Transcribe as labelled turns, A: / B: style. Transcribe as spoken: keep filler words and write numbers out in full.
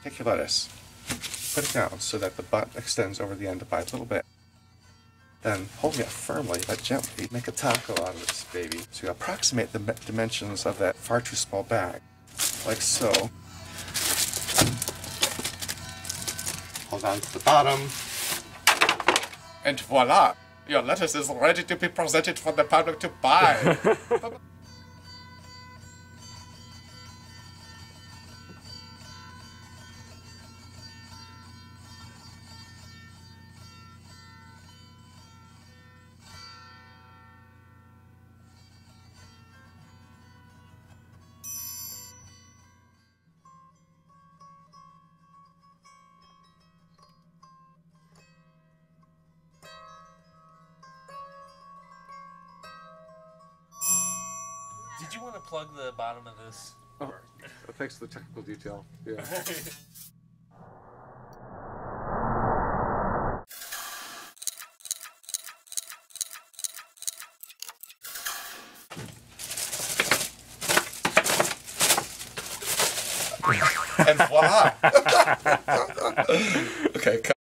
A: take your lettuce, put it down so that the butt extends over the end by a little bit. Then, holding it firmly but gently, make a taco out of this baby. So you approximate the dimensions of that far too small bag, like so. Hold on to the bottom. And voila! Your lettuce is ready to be presented for the public to buy!
B: Did you want to plug the bottom of this?
A: Oh, thanks for the technical detail. Yeah. And voila! Okay.